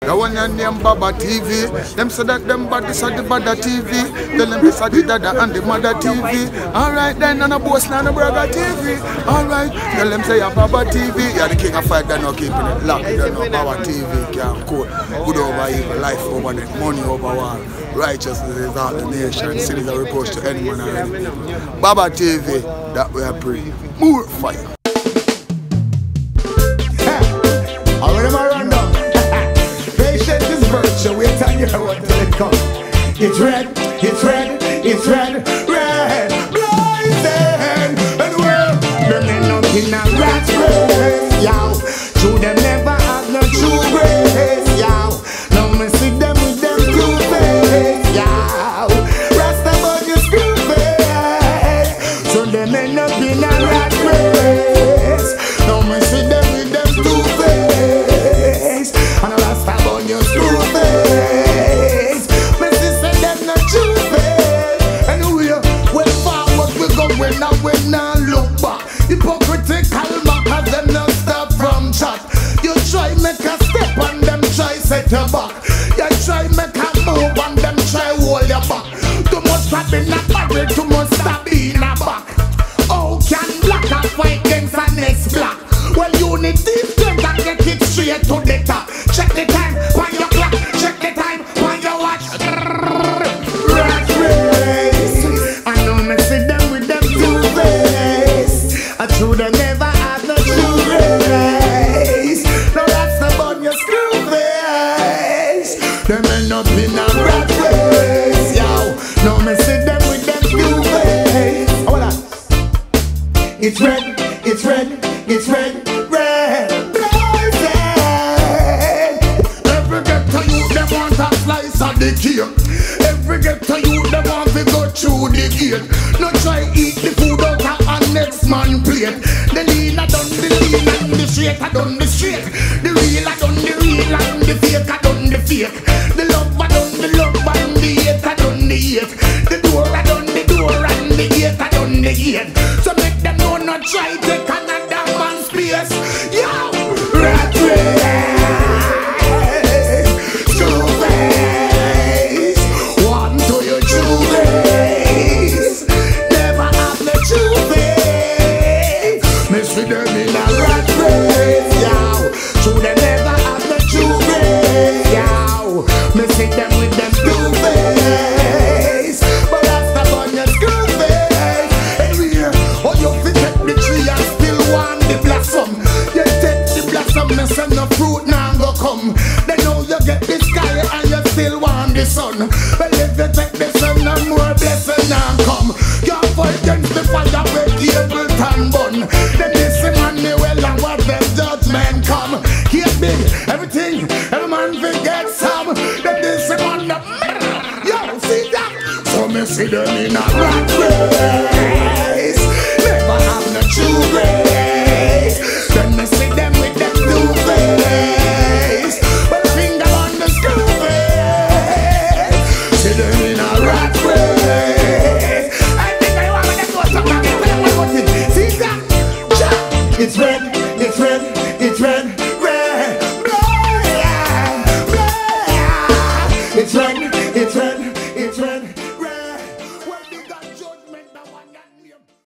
The one your name Baba TV. Them say that them bodies are the Bada TV. Tell them this are the Dada and the Mother TV. Alright then, and a boss and a brother TV. Alright, tell them say you're Baba TV. You're the king of fight, they're not keeping it locked. They're not Baba TV, can't quote. Good over evil, life over death, money over war. Righteousness is all the nation. Sin is a reproach to any man or any people. Baba TV, that we are praying. More fire. Wait till you hear what it comes. It's red, it's red, it's red, red, blazing. And well, them end up in a rat race, yow. True, them never have no true grace, yow. Now me see them with them two face, yow. Rasta about your screw face. So them end up in a rat race. Now me see them with them two face. And a rasta about your screw face. When now look back, hypocritical mockers them not stop from chat. You try make a step and them try set your back. You try make a move and them try hold your back. Too much stop in a barrel, too much stop in a back. How can black and fight against the next black? Well, unity is strength and get it straight to the top. Check the time on your clock, check the time on your watch. Rat race, I know me see them with them two face. I true they never have no true race. No, that's about your screw face. Them end up in a rat race, yo. Now me see them with them two face. Hold on. It's red, it's red, it's red, red, blazing. Every ghetto youth them want a slice of the cake. Every ghetto youth them want to go through the gate. No try eat the food out of a next man plate. The lean a done the lean and the straight a done the straight. The real a done the real and the fake a done the fake. The love a done the love and the hate a done the hate. The door a done the door and the gate a done the gate. So make them know not try take another man's place. Yo, rat race. With them in a rat race, yow. True, they never have the true grace, yow. Me see them with them blue face, but that's the one your screw face. And we hear, oh, you fit take the tree and still want the blossom. You take the blossom, me say no fruit now go come. Then now you get the sky and you still want the sun. But if you take the sun, no more blessing now come. You fight against the fire with Capleton bun. Everything, every man forget some. Then this one, yo, see that? So me see them in a rat race.